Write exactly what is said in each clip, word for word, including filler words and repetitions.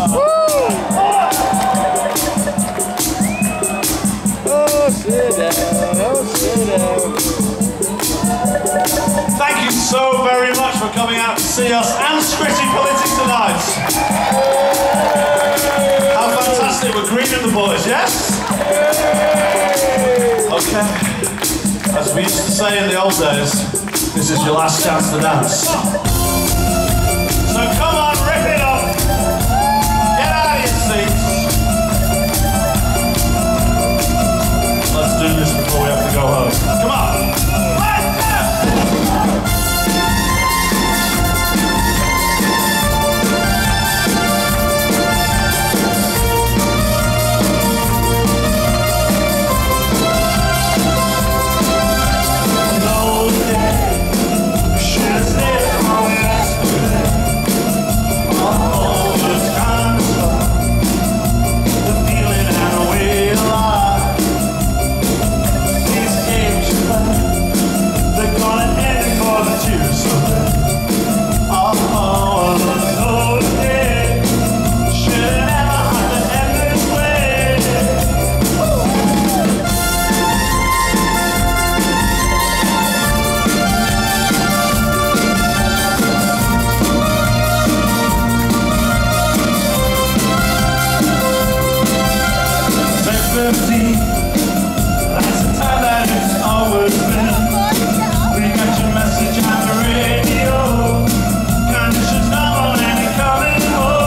Oh, sit down, oh, sit down. Thank you so very much for coming out to see us and Scritti Politti tonight. How fantastic, we're greening the boys, yes? Okay. As we used to say in the old days, this is your last chance to dance. So come on, rip it up. Get out of your seats. Let's do this before we have to go home. Come on. That's the time that it's always been. We got your message on the radio. Conditions normal and you're coming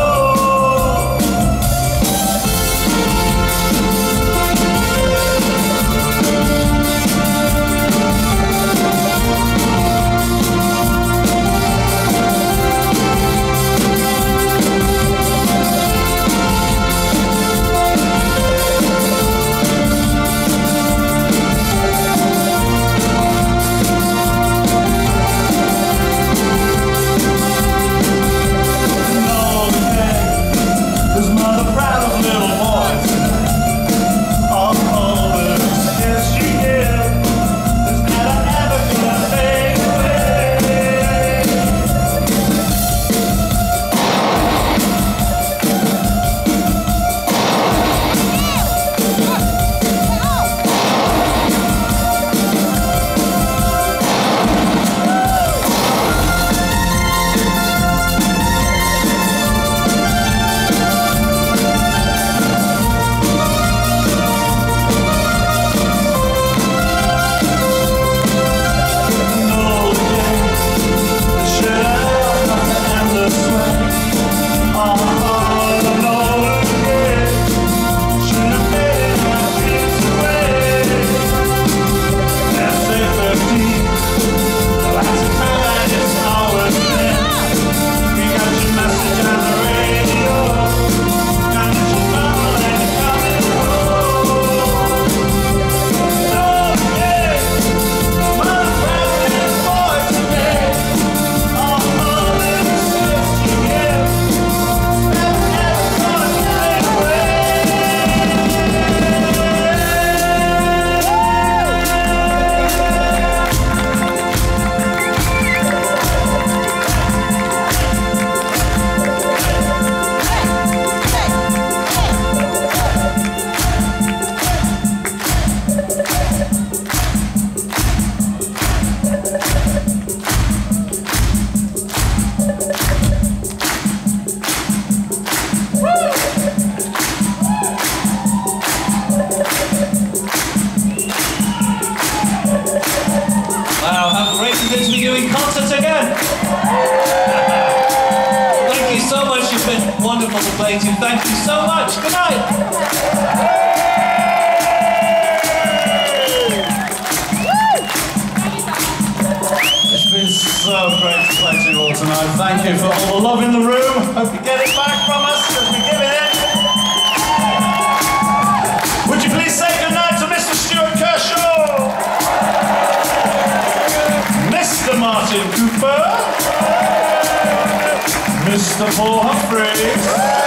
doing concerts again. Thank you so much. You've been wonderful to play to. Thank you so much. Good night. It's been so great to play to you all tonight. Thank you for all the love in the room. Hope you get it back from us as we give it in. Would you please say goodnight to Mister Stuart Kershaw, Mister Martin Cooper, Mister Paul Humphreys,